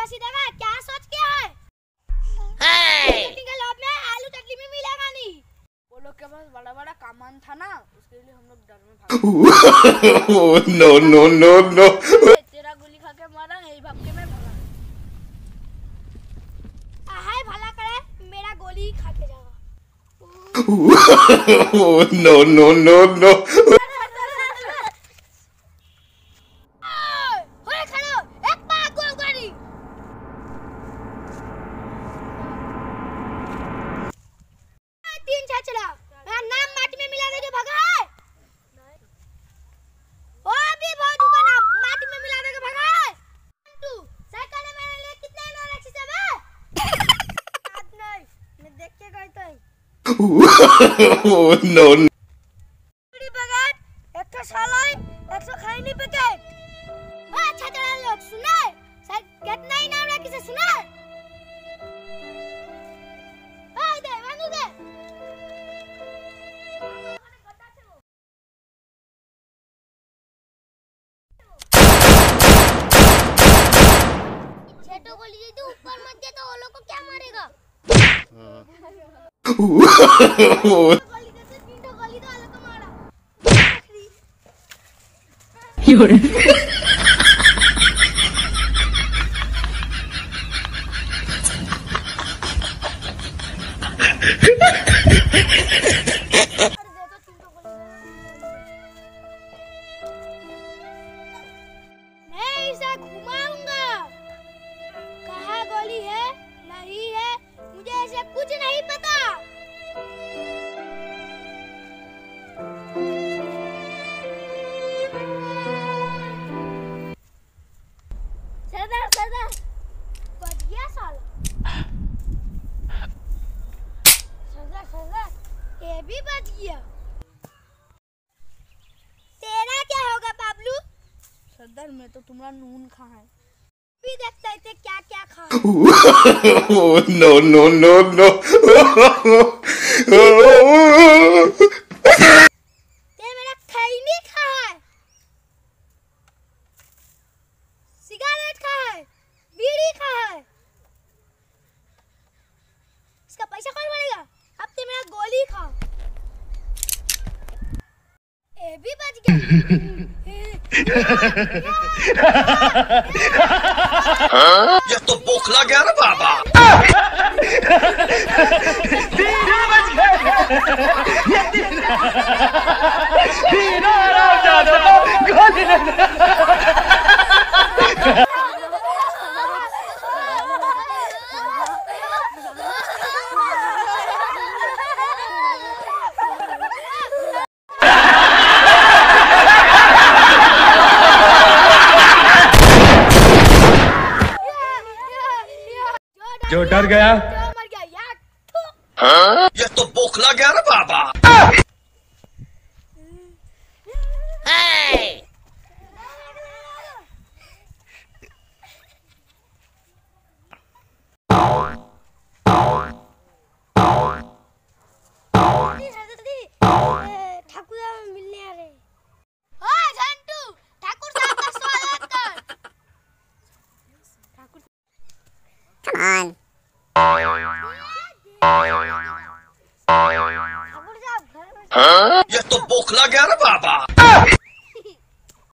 सीधा का क्या सोच क्या है? टेक्निकल लैब में आलू चटनी में मिलेगा नहीं। वो लोग के पास बड़ा बड़ा सामान था ना, उसके लिए हम लोग डर में भागे। No no no no. तेरा गोली खा के मारा, यही भाग के मैं भागा। हाय भला करे मेरा गोली खा के जाएगा। No no no no. चला मेरा नाम माटी में मिला दे के भागा है। ओ भी बहुत का नाम माटी में मिला दे के भागा है। तू साइकिल में मेरे लिए कितने नो रखी से बे? याद नहीं, मैं देख के गई तो। नो पूरी बगान 100 साल है, 100 खाई नहीं पैकेट। ओ अच्छा चला लोग सुना है, शायद कितना ही नाम रखी से सुना है। आ दे वानू दे। छेटो गोली दे दो ऊपर मत दे तो वो लोग को क्या मारेगा? गोली दे दो, तीन गोली दो अलग को मारा। मैं इसे घुमाऊंगा। कहाँ गोली है नहीं है मुझे ऐसे कुछ नहीं पता। सरदार सरदार बच गया साला। सरदार सरदार ये भी बच गया। तेरा क्या होगा बाबलू? सरदार मैं तो तुम्हारा नून खा है। भी देखते थे क्या क्या खा। No no no no. ते मेरा खैनी खा है, सिगरेट खा है, बीड़ी खा है। इसका पैसा कौन भरेगा? अब ते मेरा गोली खा। ये भी बच गया। ये तो बोखला गया ना बाबा। तीनों बच गए। ये तीनों आराम जादो गोली लग। जो डर गया मर गया यार। ये तो बोखला गया ना बाबा। ठाकुर मिलने आ रहे। ओए झंटू, ठाकुर साहब का स्वागत कर। ठाकुर ये तो बोखला गया ना बाबा।